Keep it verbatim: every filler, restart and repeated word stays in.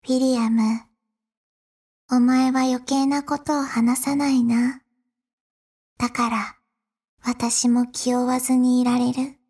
ウィリアム、お前は余計なことを話さないな。だから、私も気負わずにいられる。